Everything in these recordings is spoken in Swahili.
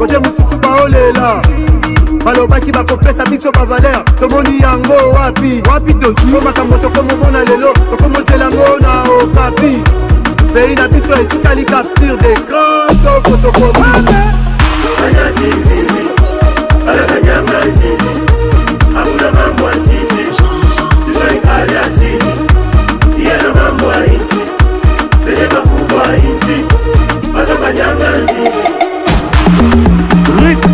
kote mususu baolela balobaki bakopesa biso bavaler tomoni yango wapi tozwi makambo tokomomona lelo tokomozela ngo na okapi pays na biso etikali capture d'écran to photocopie Alakanyanga shishi, hakuna mambo ya shishi. Serikali ya chini, yana mambo ya inchi. Lenye makubwa ya inchi, masakanyanga shishi. Rick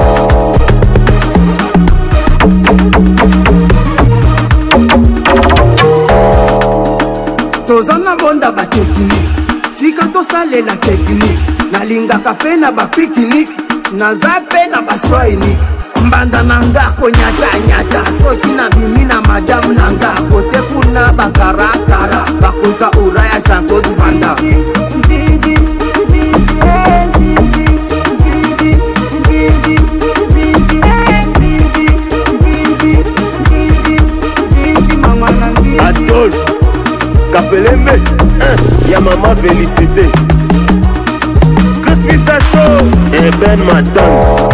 tozana monda ba tekniki, tika tosalela tekniki. Nalingaka pe na ba pikniki, naza pe na ba shwainiki. Mbanda nanga konyata soki na bimi na madame nanga kote puna bakarakara bakoza uraya Jean-Claude Van Damme. Adolphe Kapelembe, ya maman félicité. Chris Misacho et Ben Matante.